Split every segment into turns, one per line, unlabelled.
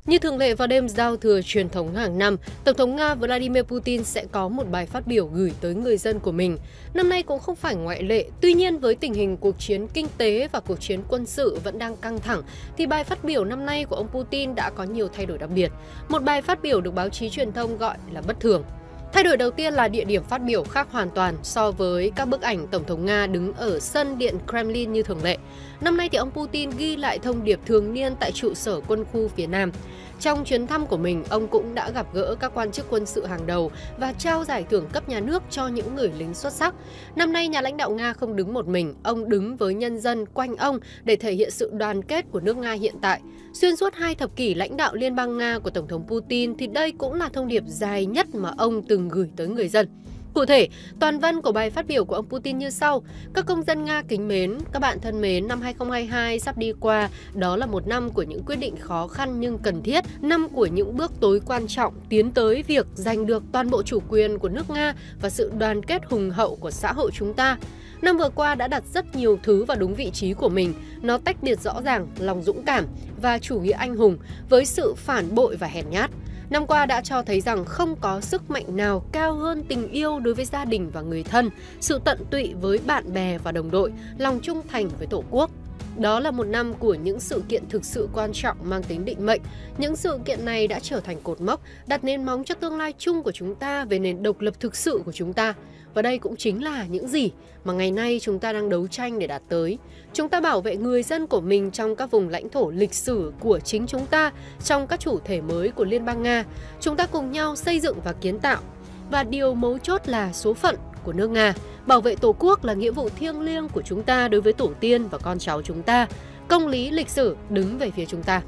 Như thường lệ vào đêm giao thừa truyền thống hàng năm, Tổng thống Nga Vladimir Putin sẽ có một bài phát biểu gửi tới người dân của mình. Năm nay cũng không phải ngoại lệ, tuy nhiên với tình hình cuộc chiến kinh tế và cuộc chiến quân sự vẫn đang căng thẳng, thì bài phát biểu năm nay của ông Putin đã có nhiều thay đổi đặc biệt. Một bài phát biểu được báo chí truyền thông gọi là bất thường. Thay đổi đầu tiên là địa điểm phát biểu khác hoàn toàn so với các bức ảnh Tổng thống Nga đứng ở sân Điện Kremlin như thường lệ. Năm nay thì ông Putin ghi lại thông điệp thường niên tại trụ sở quân khu phía Nam. Trong chuyến thăm của mình, ông cũng đã gặp gỡ các quan chức quân sự hàng đầu và trao giải thưởng cấp nhà nước cho những người lính xuất sắc. Năm nay, nhà lãnh đạo Nga không đứng một mình, ông đứng với nhân dân quanh ông để thể hiện sự đoàn kết của nước Nga hiện tại. Xuyên suốt 2 thập kỷ lãnh đạo Liên bang Nga của Tổng thống Putin thì đây cũng là thông điệp dài nhất mà ông từng gửi tới người dân. Cụ thể, toàn văn của bài phát biểu của ông Putin như sau: Các công dân Nga kính mến, các bạn thân mến, năm 2022 sắp đi qua, đó là một năm của những quyết định khó khăn nhưng cần thiết, năm của những bước tối quan trọng tiến tới việc giành được toàn bộ chủ quyền của nước Nga và sự đoàn kết hùng hậu của xã hội chúng ta. Năm vừa qua đã đặt rất nhiều thứ vào đúng vị trí của mình, nó tách biệt rõ ràng lòng dũng cảm và chủ nghĩa anh hùng với sự phản bội và hèn nhát. Năm qua đã cho thấy rằng không có sức mạnh nào cao hơn tình yêu đối với gia đình và người thân, sự tận tụy với bạn bè và đồng đội, lòng trung thành với Tổ quốc. Đó là một năm của những sự kiện thực sự quan trọng mang tính định mệnh. Những sự kiện này đã trở thành cột mốc, đặt nền móng cho tương lai chung của chúng ta về nền độc lập thực sự của chúng ta. Và đây cũng chính là những gì mà ngày nay chúng ta đang đấu tranh để đạt tới. Chúng ta bảo vệ người dân của mình trong các vùng lãnh thổ lịch sử của chính chúng ta, trong các chủ thể mới của Liên bang Nga. Chúng ta cùng nhau xây dựng và kiến tạo. Và điều mấu chốt là số phận của nước Nga. Bảo vệ Tổ quốc là nghĩa vụ thiêng liêng của chúng ta đối với tổ tiên và con cháu chúng ta. Công lý lịch sử đứng về phía chúng ta.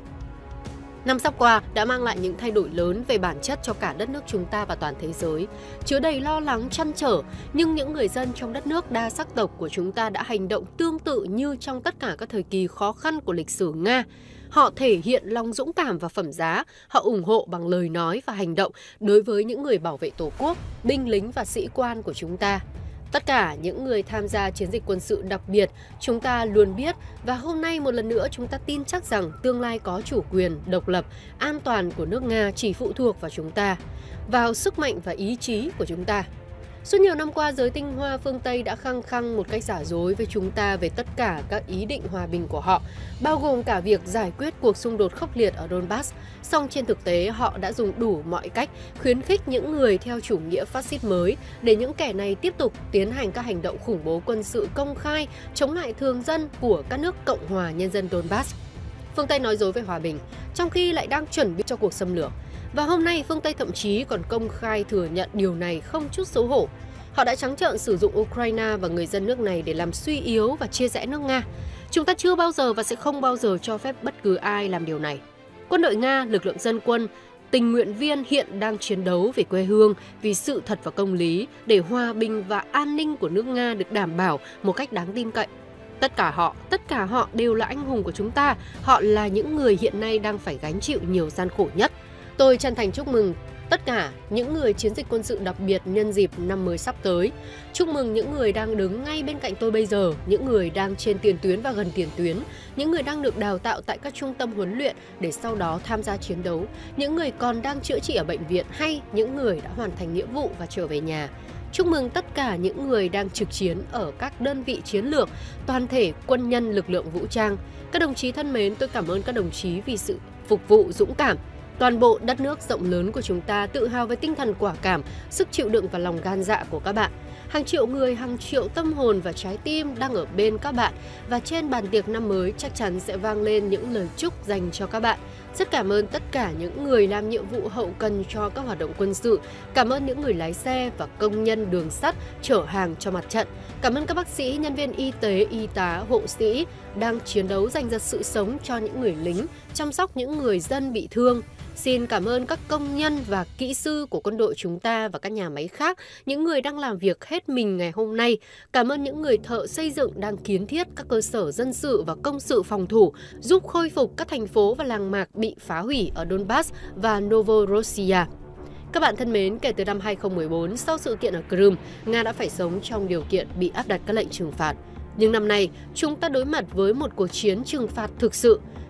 Năm sắp qua đã mang lại những thay đổi lớn về bản chất cho cả đất nước chúng ta và toàn thế giới, chứa đầy lo lắng trăn trở, nhưng những người dân trong đất nước đa sắc tộc của chúng ta đã hành động tương tự như trong tất cả các thời kỳ khó khăn của lịch sử Nga. Họ thể hiện lòng dũng cảm và phẩm giá, họ ủng hộ bằng lời nói và hành động đối với những người bảo vệ Tổ quốc, binh lính và sĩ quan của chúng ta. Tất cả những người tham gia chiến dịch quân sự đặc biệt, chúng ta luôn biết và hôm nay một lần nữa chúng ta tin chắc rằng tương lai có chủ quyền, độc lập, an toàn của nước Nga chỉ phụ thuộc vào chúng ta, vào sức mạnh và ý chí của chúng ta. Suốt nhiều năm qua, giới tinh hoa phương Tây đã khăng khăng một cách giả dối với chúng ta về tất cả các ý định hòa bình của họ, bao gồm cả việc giải quyết cuộc xung đột khốc liệt ở Donbass. Song trên thực tế, họ đã dùng đủ mọi cách khuyến khích những người theo chủ nghĩa phát xít mới để những kẻ này tiếp tục tiến hành các hành động khủng bố quân sự công khai chống lại thường dân của các nước Cộng hòa Nhân dân Donbass. Phương Tây nói dối về hòa bình, trong khi lại đang chuẩn bị cho cuộc xâm lược. Và hôm nay, phương Tây thậm chí còn công khai thừa nhận điều này không chút xấu hổ. Họ đã trắng trợn sử dụng Ukraine và người dân nước này để làm suy yếu và chia rẽ nước Nga. Chúng ta chưa bao giờ và sẽ không bao giờ cho phép bất cứ ai làm điều này. Quân đội Nga, lực lượng dân quân, tình nguyện viên hiện đang chiến đấu vì quê hương, vì sự thật và công lý, để hòa bình và an ninh của nước Nga được đảm bảo một cách đáng tin cậy. Tất cả họ đều là anh hùng của chúng ta. Họ là những người hiện nay đang phải gánh chịu nhiều gian khổ nhất. Tôi chân thành chúc mừng tất cả những người chiến dịch quân sự đặc biệt nhân dịp năm mới sắp tới. Chúc mừng những người đang đứng ngay bên cạnh tôi bây giờ, những người đang trên tiền tuyến và gần tiền tuyến, những người đang được đào tạo tại các trung tâm huấn luyện để sau đó tham gia chiến đấu, những người còn đang chữa trị ở bệnh viện hay những người đã hoàn thành nghĩa vụ và trở về nhà. Chúc mừng tất cả những người đang trực chiến ở các đơn vị chiến lược, toàn thể quân nhân lực lượng vũ trang. Các đồng chí thân mến, tôi cảm ơn các đồng chí vì sự phục vụ dũng cảm. Toàn bộ đất nước rộng lớn của chúng ta tự hào với tinh thần quả cảm, sức chịu đựng và lòng gan dạ của các bạn. Hàng triệu người, hàng triệu tâm hồn và trái tim đang ở bên các bạn. Và trên bàn tiệc năm mới chắc chắn sẽ vang lên những lời chúc dành cho các bạn. Rất cảm ơn tất cả những người làm nhiệm vụ hậu cần cho các hoạt động quân sự. Cảm ơn những người lái xe và công nhân đường sắt chở hàng cho mặt trận. Cảm ơn các bác sĩ, nhân viên y tế, y tá, hộ sĩ đang chiến đấu giành giật sự sống cho những người lính, chăm sóc những người dân bị thương. Xin cảm ơn các công nhân và kỹ sư của quân đội chúng ta và các nhà máy khác, những người đang làm việc hết mình ngày hôm nay. Cảm ơn những người thợ xây dựng đang kiến thiết các cơ sở dân sự và công sự phòng thủ, giúp khôi phục các thành phố và làng mạc bị phá hủy ở Donbass và Novorossiya. Các bạn thân mến, kể từ năm 2014, sau sự kiện ở Crimea, Nga đã phải sống trong điều kiện bị áp đặt các lệnh trừng phạt. Nhưng năm nay, chúng ta đối mặt với một cuộc chiến trừng phạt thực sự.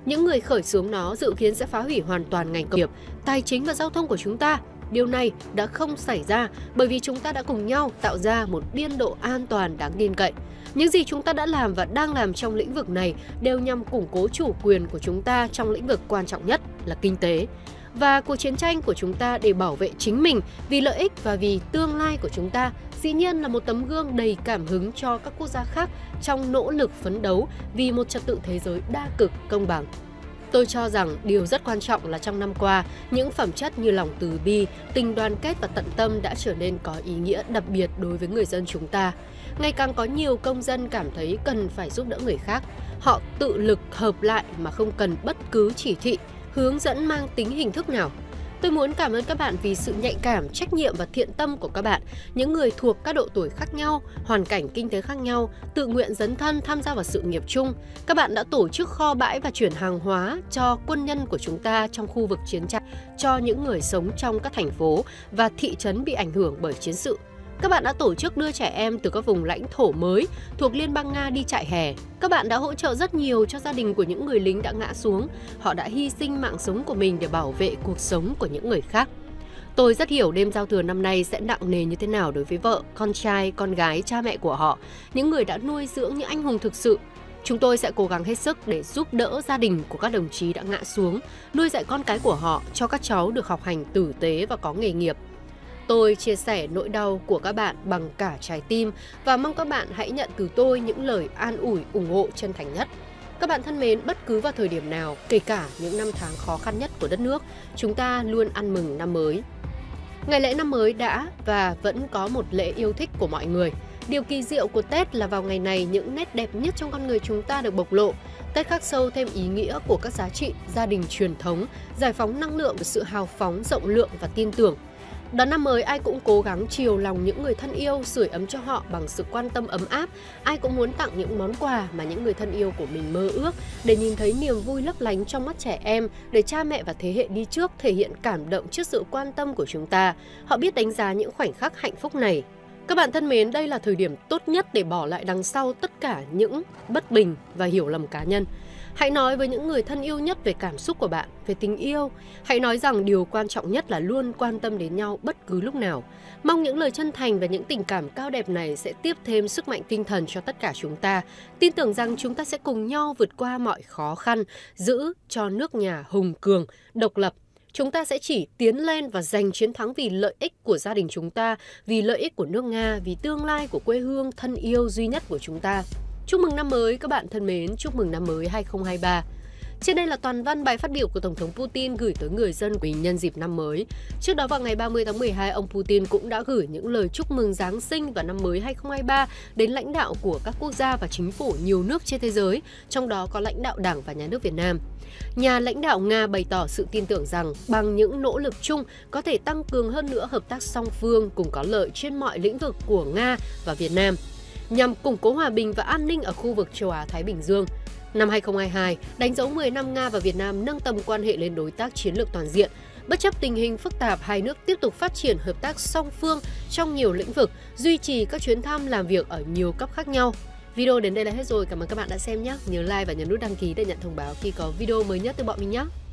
Những người khởi xướng nó dự kiến sẽ phá hủy hoàn toàn ngành công nghiệp, tài chính và giao thông của chúng ta. Điều này đã không xảy ra bởi vì chúng ta đã cùng nhau tạo ra một biên độ an toàn đáng tin cậy. Những gì chúng ta đã làm và đang làm trong lĩnh vực này đều nhằm củng cố chủ quyền của chúng ta trong lĩnh vực quan trọng nhất là kinh tế. Và cuộc chiến tranh của chúng ta để bảo vệ chính mình vì lợi ích và vì tương lai của chúng ta dĩ nhiên là một tấm gương đầy cảm hứng cho các quốc gia khác trong nỗ lực phấn đấu vì một trật tự thế giới đa cực công bằng. Tôi cho rằng điều rất quan trọng là trong năm qua, những phẩm chất như lòng từ bi, tình đoàn kết và tận tâm đã trở nên có ý nghĩa đặc biệt đối với người dân chúng ta. Ngày càng có nhiều công dân cảm thấy cần phải giúp đỡ người khác. Họ tự lực hợp lại mà không cần bất cứ chỉ thị, hướng dẫn mang tính hình thức nào. Tôi muốn cảm ơn các bạn vì sự nhạy cảm, trách nhiệm và thiện tâm của các bạn, những người thuộc các độ tuổi khác nhau, hoàn cảnh kinh tế khác nhau, tự nguyện dấn thân tham gia vào sự nghiệp chung. Các bạn đã tổ chức kho bãi và chuyển hàng hóa cho quân nhân của chúng ta trong khu vực chiến tranh, cho những người sống trong các thành phố và thị trấn bị ảnh hưởng bởi chiến sự. Các bạn đã tổ chức đưa trẻ em từ các vùng lãnh thổ mới thuộc Liên bang Nga đi trại hè. Các bạn đã hỗ trợ rất nhiều cho gia đình của những người lính đã ngã xuống. Họ đã hy sinh mạng sống của mình để bảo vệ cuộc sống của những người khác. Tôi rất hiểu đêm giao thừa năm nay sẽ nặng nề như thế nào đối với vợ, con trai, con gái, cha mẹ của họ, những người đã nuôi dưỡng những anh hùng thực sự. Chúng tôi sẽ cố gắng hết sức để giúp đỡ gia đình của các đồng chí đã ngã xuống, nuôi dạy con cái của họ, cho các cháu được học hành tử tế và có nghề nghiệp. Tôi chia sẻ nỗi đau của các bạn bằng cả trái tim và mong các bạn hãy nhận từ tôi những lời an ủi, ủng hộ chân thành nhất. Các bạn thân mến, bất cứ vào thời điểm nào, kể cả những năm tháng khó khăn nhất của đất nước, chúng ta luôn ăn mừng năm mới. Ngày lễ năm mới đã và vẫn có một lễ yêu thích của mọi người. Điều kỳ diệu của Tết là vào ngày này những nét đẹp nhất trong con người chúng ta được bộc lộ. Tết khắc sâu thêm ý nghĩa của các giá trị, gia đình truyền thống, giải phóng năng lượng và sự hào phóng, rộng lượng và tin tưởng. Đón năm mới ai cũng cố gắng chiều lòng những người thân yêu, sưởi ấm cho họ bằng sự quan tâm ấm áp. Ai cũng muốn tặng những món quà mà những người thân yêu của mình mơ ước để nhìn thấy niềm vui lấp lánh trong mắt trẻ em, để cha mẹ và thế hệ đi trước thể hiện cảm động trước sự quan tâm của chúng ta. Họ biết đánh giá những khoảnh khắc hạnh phúc này. Các bạn thân mến, đây là thời điểm tốt nhất để bỏ lại đằng sau tất cả những bất bình và hiểu lầm cá nhân. Hãy nói với những người thân yêu nhất về cảm xúc của bạn, về tình yêu. Hãy nói rằng điều quan trọng nhất là luôn quan tâm đến nhau bất cứ lúc nào. Mong những lời chân thành và những tình cảm cao đẹp này sẽ tiếp thêm sức mạnh tinh thần cho tất cả chúng ta. Tin tưởng rằng chúng ta sẽ cùng nhau vượt qua mọi khó khăn, giữ cho nước nhà hùng cường, độc lập. Chúng ta sẽ chỉ tiến lên và giành chiến thắng vì lợi ích của gia đình chúng ta, vì lợi ích của nước Nga, vì tương lai của quê hương thân yêu duy nhất của chúng ta. Chúc mừng năm mới các bạn thân mến, chúc mừng năm mới 2023. Trên đây là toàn văn bài phát biểu của Tổng thống Putin gửi tới người dân của mình nhân dịp năm mới. Trước đó vào ngày 30 tháng 12, ông Putin cũng đã gửi những lời chúc mừng Giáng sinh và năm mới 2023 đến lãnh đạo của các quốc gia và chính phủ nhiều nước trên thế giới, trong đó có lãnh đạo Đảng và Nhà nước Việt Nam. Nhà lãnh đạo Nga bày tỏ sự tin tưởng rằng bằng những nỗ lực chung có thể tăng cường hơn nữa hợp tác song phương cùng có lợi trên mọi lĩnh vực của Nga và Việt Nam, nhằm củng cố hòa bình và an ninh ở khu vực châu Á-Thái Bình Dương. Năm 2022 đánh dấu 10 năm Nga và Việt Nam nâng tầm quan hệ lên đối tác chiến lược toàn diện. Bất chấp tình hình phức tạp, hai nước tiếp tục phát triển hợp tác song phương trong nhiều lĩnh vực, duy trì các chuyến thăm làm việc ở nhiều cấp khác nhau. Video đến đây là hết rồi, cảm ơn các bạn đã xem nhé. Nhớ like và nhấn nút đăng ký để nhận thông báo khi có video mới nhất từ bọn mình nhé.